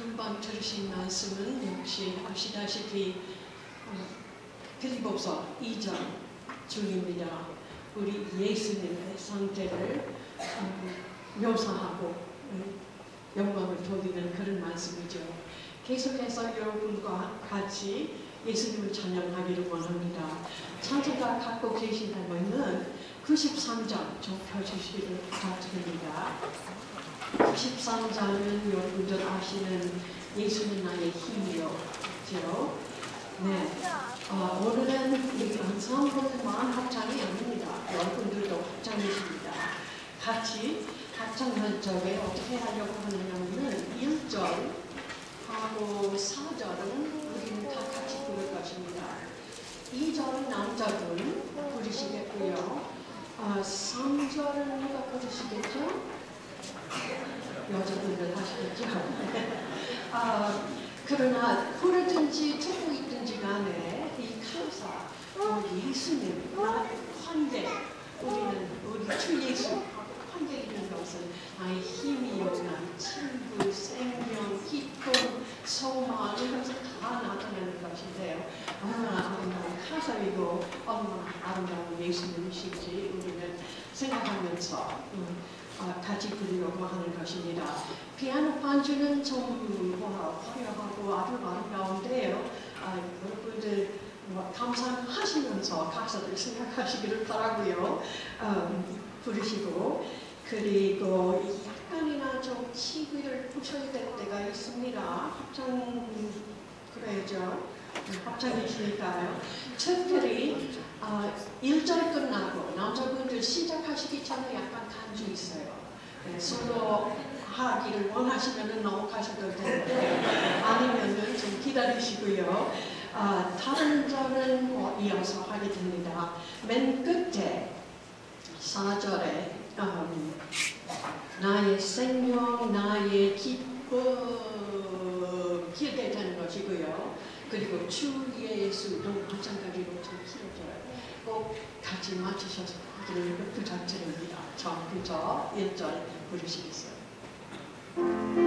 금방 들으신 말씀은 역시 아시다시피 빌립보서 2장 중입니다. 우리 예수님의 상태를 묘사하고 영광을 돌리는 그런 말씀이죠. 계속해서 여러분과 같이 예수님을 찬양하기를 원합니다. 찬송가 갖고 계신다면 93장 좀 펴주시기를 부탁드립니다. 93장은 여러분들 아시는 예수는 나의 힘이요. 네. 오늘은 우리 ensemble 합창이 아닙니다. 여러분들도 합창이십니다. 같이 합창할 적에 어떻게 하려고 하느냐면 1절하고 4절은 우리는 다 같이 부를 것입니다. 2절은 남자분 부르시겠고요. 3절은 누가 부르시겠죠? 여자분들 하시겠죠? 그러나 부르든지 듣고 있든지 간에 이 가사, 예수님, 환대, 우리 주 예수 환대이는 것은 나의 힘이요, 나의 친구, 생명, 기쁨, 소망 이것을 다 나타내는 것인데요. 얼마나 아름다운 가사이고 얼마나 아름다운 예수님이신지 우리는 생각하면서 같이 부르려고 하는 것입니다. 피아노 반주는 좀 화려하고 아주 아름다운데요. 여러분들 감상하시면서 가사를 생각하시기를 바라고요. 부르시고 그리고 약간이나 좀 시기를 붙여야 될 때가 있습니다. 합창 그래야죠. 합창이시니까요. 특별히 1절 끝나고 남자분들 시작하시기 전에 약간 간주 있어요. 네, 솔로 하기를 원하시면 넘어가셔도 되는데 아니면 좀 기다리시고요. 다른 절은 이어서 하게 됩니다. 맨 끝에 4절에 나의 생명, 나의 기쁨 기억해야 되는 것이고요. 그리고 주 예수도 마찬가지로 좀 길어져요. 꼭 같이 맞추셔서 하기를 부탁드립니다. 자, 그저 1절 부르시겠어요?